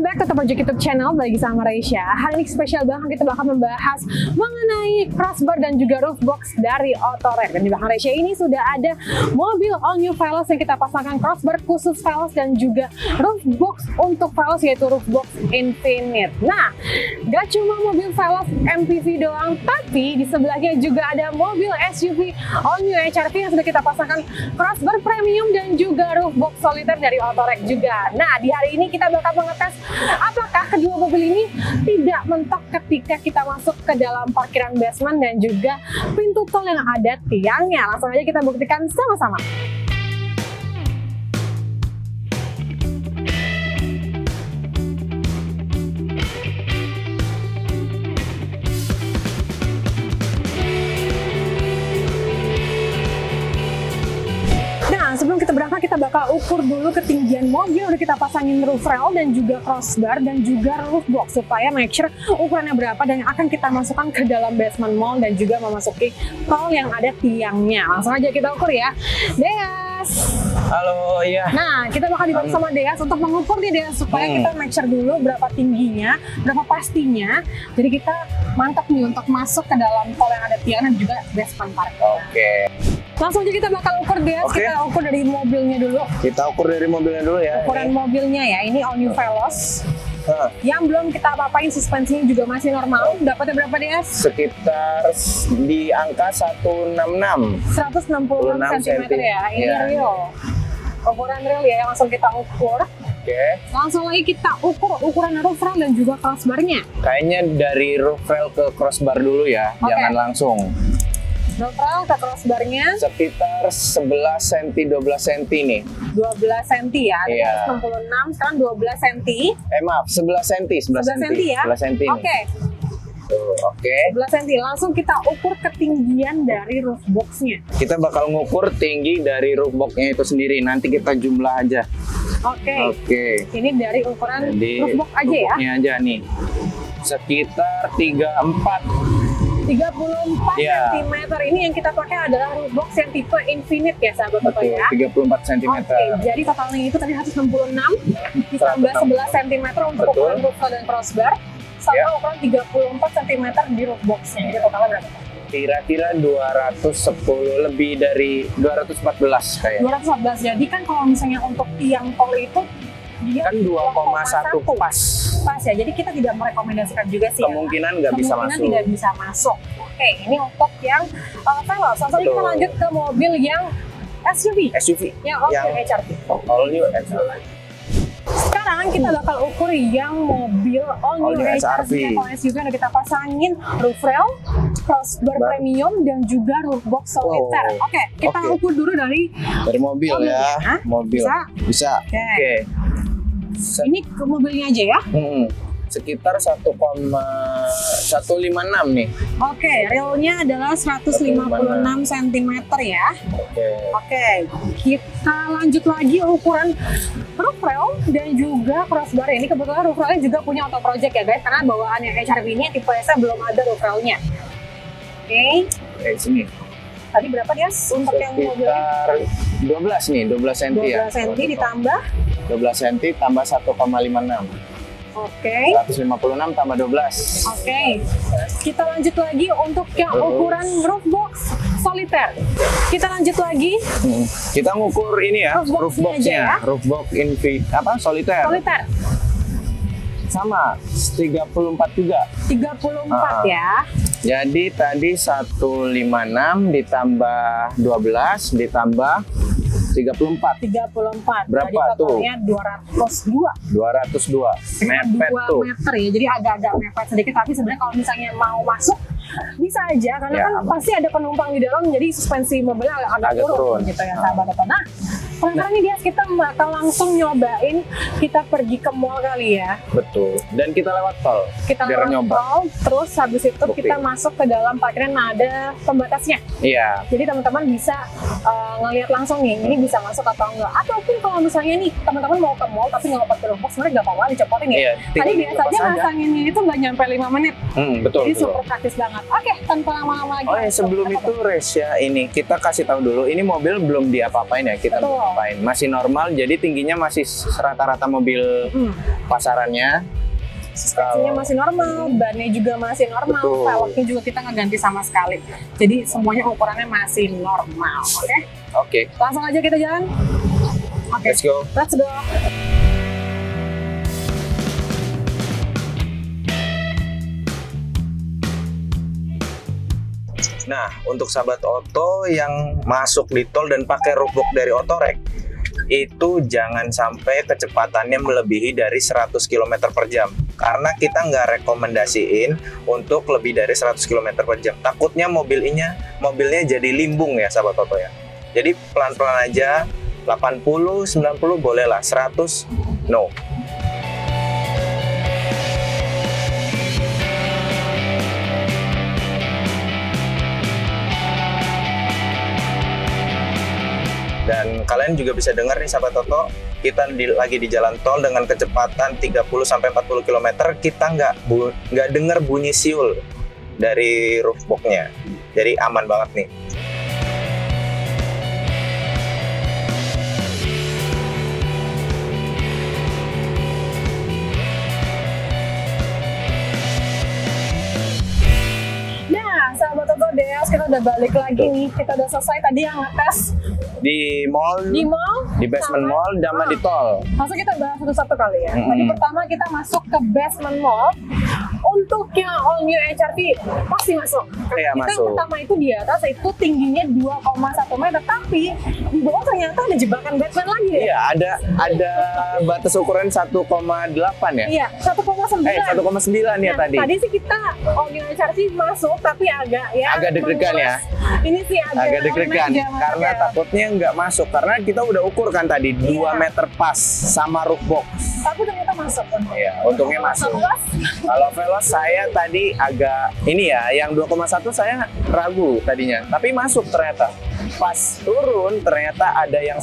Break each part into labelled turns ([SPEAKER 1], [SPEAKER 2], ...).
[SPEAKER 1] back to Project YouTube channel bagi sama Reisha. Hari ini spesial banget, kita bakal membahas mengenai crossbar dan juga roof box dari Autorec. Dan di belakang Reisha ini sudah ada mobil all new Veloz yang kita pasangkan crossbar khusus Veloz dan juga roof box untuk Veloz, yaitu roof box Infinite. Nah, gak cuma mobil Veloz MPV doang, tapi di sebelahnya juga ada mobil SUV all new HR-V yang sudah kita pasangkan crossbar premium dan juga roof box soliter dari Autorec juga. Nah, di hari ini kita bakal mengetes apakah kedua mobil ini tidak mentok ketika kita masuk ke dalam parkiran basement dan juga pintu tol yang ada tiangnya. Langsung aja kita buktikan sama-sama. Sebelum kita berangkat, kita bakal ukur dulu ketinggian mobil. Udah kita pasangin roof rail dan juga crossbar dan juga roof box supaya make sure ukurannya berapa dan yang akan kita masukkan ke dalam basement mall dan juga memasuki tol yang ada tiangnya. Langsung aja kita ukur ya. Deas.
[SPEAKER 2] Halo, iya.
[SPEAKER 1] Nah, kita bakal dibantu sama Deas untuk mengukur nih Deas supaya kita make sure dulu berapa tingginya, berapa pastinya. Jadi kita mantap nih untuk masuk ke dalam tol yang ada tiang dan juga basement parkir.
[SPEAKER 2] Oke.
[SPEAKER 1] Langsung aja kita bakal ukur Deas, kita ukur dari mobilnya dulu.
[SPEAKER 2] Kita ukur dari mobilnya dulu ya.
[SPEAKER 1] Ukuran mobilnya ya, ini all new Veloz. Yang belum kita apa-apain, suspensinya juga masih normal. Dapatnya berapa Deas?
[SPEAKER 2] Sekitar di angka 166.
[SPEAKER 1] 166 cm ya, ini real. Ukuran real ya, yang langsung kita ukur.
[SPEAKER 2] Oke.
[SPEAKER 1] Langsung lagi kita ukur ukuran roof rail dan juga crossbarnya.
[SPEAKER 2] Kayaknya dari roof rail ke crossbar dulu ya, jangan langsung.
[SPEAKER 1] Roof rail ke crossbarnya
[SPEAKER 2] sekitar 11 cm 12 cm nih.
[SPEAKER 1] 12 cm ya.
[SPEAKER 2] Iya.
[SPEAKER 1] 66 sekarang 12 cm.
[SPEAKER 2] Maaf, 11 cm,
[SPEAKER 1] 11 cm ya.
[SPEAKER 2] 11 cm.
[SPEAKER 1] Oke.
[SPEAKER 2] Oke.
[SPEAKER 1] 11 cm. Langsung kita ukur ketinggian dari roof boxnya.
[SPEAKER 2] Kita bakal ngukur tinggi dari roof boxnya itu sendiri. Nanti kita jumlah aja.
[SPEAKER 1] Oke. Ini dari ukuran roof box aja ya.
[SPEAKER 2] Ini aja nih. Sekitar 34 cm.
[SPEAKER 1] Ini yang kita pakai adalah roof box yang tipe Infinite ya sahabat-sahabat ya.
[SPEAKER 2] 34 cm.
[SPEAKER 1] Oke, jadi totalnya itu tadi 166 ditambah 11 cm untuk ukuran roof rail dan crossbar sama ukuran 34 cm di roof boxnya. Jadi totalnya berapa?
[SPEAKER 2] Kira-kira 210, lebih dari 214 kayak.
[SPEAKER 1] 214. Jadi kan kalau misalnya untuk tiang tol itu dia
[SPEAKER 2] kan 2,1 pas.
[SPEAKER 1] Pas ya, jadi kita tidak merekomendasikan juga sih.
[SPEAKER 2] Kemungkinan nggak bisa masuk.
[SPEAKER 1] Kemungkinan tidak bisa masuk. Oke, ini untuk yang Veloz. Langsung kita lanjut ke mobil yang SUV. Yang HR-V.
[SPEAKER 2] All new HR-V.
[SPEAKER 1] Sekarang kita bakal ukur yang mobil all new HR-V atau SUV yang kita pasangin roof rail, crossbar premium dan juga roof box soliter. Oke, kita ukur dulu dari
[SPEAKER 2] mobil ya. Mobil. Bisa. Oke.
[SPEAKER 1] Ini ke mobilnya aja ya.
[SPEAKER 2] Sekitar 1,156 nih.
[SPEAKER 1] Oke, realnya adalah 156 cm ya. Oke, kita lanjut lagi ukuran roof rail dan juga crossbar. Ini kebetulan roof railnya juga punya auto project ya guys, karena bawaannya HR-V ini tipe S belum ada roof railnya. Oke.
[SPEAKER 2] Sini.
[SPEAKER 1] Tadi berapa dia untuk yang mobilnya?
[SPEAKER 2] 12 nih, 12 cm ya.
[SPEAKER 1] 12 cm ditambah
[SPEAKER 2] 12 cm tambah 1,56.
[SPEAKER 1] Oke.
[SPEAKER 2] 156 tambah 12.
[SPEAKER 1] Oke. Kita lanjut lagi untuk yang ukuran roof box soliter. Kita lanjut lagi.
[SPEAKER 2] Kita ngukur ini ya, roof boxnya. Roof box soliter.
[SPEAKER 1] Soliter.
[SPEAKER 2] Sama, 34 juga.
[SPEAKER 1] 34 ya.
[SPEAKER 2] Jadi tadi 156 ditambah 12 ditambah 34. Berapa
[SPEAKER 1] jadi
[SPEAKER 2] tuh?
[SPEAKER 1] Totalnya 202.
[SPEAKER 2] 202. Mepet tuh.
[SPEAKER 1] 2 meter ya. Jadi agak-agak mepet sedikit, tapi sebenarnya kalau misalnya mau masuk bisa aja karena kan pasti ada penumpang di dalam, jadi suspensi mobilnya agak turun gitu ya sahabat-sahabat. Nah, penasaran nih dia, kita bakal langsung nyobain kita pergi ke mall kali ya.
[SPEAKER 2] Betul. Dan kita lewat tol.
[SPEAKER 1] Kita lewat tol, terus habis itu kita masuk ke dalam parkiran, ada pembatasnya.
[SPEAKER 2] Iya.
[SPEAKER 1] Jadi teman-teman bisa ngelihat langsung nih, ini bisa masuk atau enggak. Ataupun kalau misalnya nih teman-teman mau ke mall tapi nggak pakai Roofbox, sebenarnya nggak apa-apa dicopotin ya.
[SPEAKER 2] Iya,
[SPEAKER 1] Tadi biasanya masanginnya itu nggak nyampe 5 menit.
[SPEAKER 2] Betul.
[SPEAKER 1] Jadi
[SPEAKER 2] betul.
[SPEAKER 1] super praktis banget. Oke, tanpa lama-lama lagi.
[SPEAKER 2] Oh ya, sebelum itu Resya, ini kita kasih tahu dulu, ini mobil belum diapa-apain ya, kita belum apain. Masih normal, jadi tingginya masih rata-rata mobil pasarannya.
[SPEAKER 1] Suspensinya masih normal, bannya juga masih normal,
[SPEAKER 2] Betul.
[SPEAKER 1] velgnya juga kita nggak ganti sama sekali. Jadi semuanya ukurannya masih normal. Oke?
[SPEAKER 2] Oke,
[SPEAKER 1] Langsung aja kita jalan. Oke,
[SPEAKER 2] let's go.
[SPEAKER 1] let's go.
[SPEAKER 2] Nah, untuk sahabat oto yang masuk di tol dan pakai Roofbox dari Otorek, itu jangan sampai kecepatannya melebihi dari 100 km per jam. Karena kita nggak rekomendasiin untuk lebih dari 100 km per jam. Takutnya mobilnya jadi limbung ya sahabat oto ya. Jadi pelan-pelan aja, 80, 90 boleh lah, 100 no. Dan kalian juga bisa dengar nih sahabat Toto, kita lagi di jalan tol dengan kecepatan 30-40 km, kita nggak dengar bunyi siul dari roofbox-nya. Jadi aman banget nih.
[SPEAKER 1] Sahabat Toto Deas, kita udah balik lagi nih. Kita udah selesai tadi yang ngetes
[SPEAKER 2] di mall, di basement mall, sama di tol.
[SPEAKER 1] Langsung kita bahas satu-satu kali ya. Tadi pertama kita masuk ke basement mall. Untuk yang all new HRV pasti masuk.
[SPEAKER 2] Iya,
[SPEAKER 1] Kita
[SPEAKER 2] masuk.
[SPEAKER 1] yang pertama itu di atas itu tingginya 2,1 meter, tapi di bawah ternyata ada jebakan Batman lagi ya.
[SPEAKER 2] Iya, ada batas ukuran 1,8 ya?
[SPEAKER 1] Iya, 1,9.
[SPEAKER 2] 1,9 ya tadi.
[SPEAKER 1] Tadi sih kita all new HRV masuk, tapi agak
[SPEAKER 2] deg-degan ya.
[SPEAKER 1] Ini sih
[SPEAKER 2] Agak deg-degan karena takutnya nggak masuk, karena kita udah ukur kan tadi 2 meter pas sama roofbox.
[SPEAKER 1] Tapi ternyata masuk.
[SPEAKER 2] Iya, untungnya masuk. Kalau Veloz saya tadi agak ini ya, yang 2,1 saya ragu tadinya, tapi masuk ternyata. Pas turun ternyata ada yang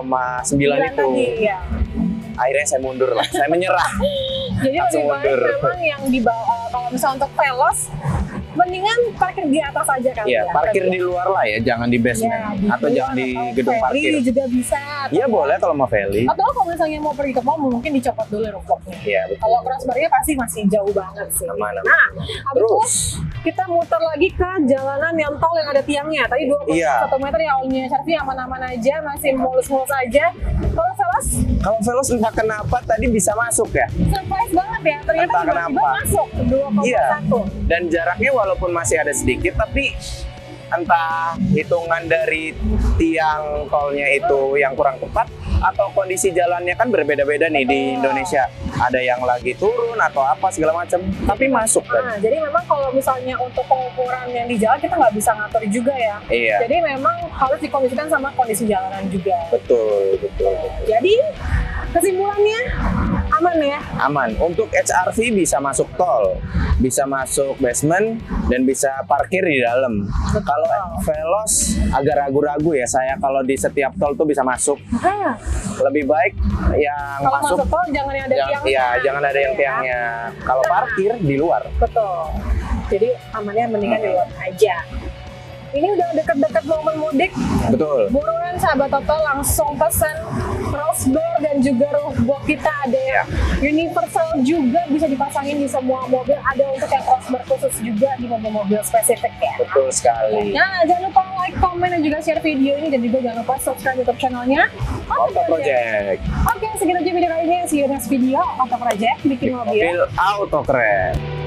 [SPEAKER 2] 1,9 itu.
[SPEAKER 1] Tadi, ya.
[SPEAKER 2] Akhirnya saya mundur lah, saya menyerah.
[SPEAKER 1] Jadi
[SPEAKER 2] Langsung
[SPEAKER 1] lebih baik
[SPEAKER 2] mundur.
[SPEAKER 1] memang yang di bawah, kalau misalnya untuk Veloz, mendingan parkir di atas aja kan.
[SPEAKER 2] Iya, parkir di luar lah ya, jangan di basement atau jangan di gedung parkir.
[SPEAKER 1] juga bisa.
[SPEAKER 2] Iya boleh kalau mau Valley.
[SPEAKER 1] Atau kalau misalnya mau pergi ke mall, mungkin dicopot dulu roofbox-nya.
[SPEAKER 2] Iya betul.
[SPEAKER 1] Kalau crossbar-nya pasti masih jauh banget sih.
[SPEAKER 2] Aman.
[SPEAKER 1] Nah, habis
[SPEAKER 2] Terus
[SPEAKER 1] itu kita muter lagi ke jalanan yang tol yang ada tiangnya. Tadi 2,1 meter ya, all-nya HRV aman-aman aja, masih mulus-mulus aja. Kalau Veloz
[SPEAKER 2] entah kenapa tadi bisa masuk ya.
[SPEAKER 1] surprise banget ya, ternyata
[SPEAKER 2] Entah
[SPEAKER 1] tiba-tiba
[SPEAKER 2] kenapa.
[SPEAKER 1] masuk 2,1.
[SPEAKER 2] Iya. Dan jaraknya walaupun masih ada sedikit, tapi entah hitungan dari tiang tolnya itu yang kurang tepat atau kondisi jalannya kan berbeda-beda nih di Indonesia. Ada yang lagi turun atau apa segala macam, tapi masuk kan.
[SPEAKER 1] Nah, jadi memang kalau misalnya untuk pengukuran yang di jalan kita nggak bisa ngatur juga ya.
[SPEAKER 2] Iya.
[SPEAKER 1] Jadi memang harus dikondisikan sama kondisi jalanan juga.
[SPEAKER 2] Betul.
[SPEAKER 1] Jadi kesimpulannya aman ya?
[SPEAKER 2] Aman. Untuk HRV bisa masuk tol, bisa masuk basement, dan bisa parkir di dalam. Kalau Veloz agak ragu-ragu ya saya kalau di setiap tol tuh bisa masuk. Lebih baik yang
[SPEAKER 1] Kalau
[SPEAKER 2] masuk
[SPEAKER 1] tol jangan yang ada tiangnya.
[SPEAKER 2] Iya, jangan ada yang tiangnya. Kalau parkir di luar.
[SPEAKER 1] Betul. Jadi amannya mendingan di luar aja. Ini udah deket-deket momen mudik.
[SPEAKER 2] Betul.
[SPEAKER 1] Buruan sahabat Toto langsung pesan crossbar dan juga roofbox kita ada yang universal juga, bisa dipasangin di semua mobil. Ada untuk yang crossbar khusus juga di mobil-mobil spesifik ya.
[SPEAKER 2] Betul sekali.
[SPEAKER 1] Nah, jangan lupa like, comment, dan juga share video ini, dan juga jangan lupa subscribe YouTube channelnya
[SPEAKER 2] Auto Project.
[SPEAKER 1] Oke, segitu aja video kali ini. See you next video. Auto Project bikin mobil
[SPEAKER 2] Auto keren.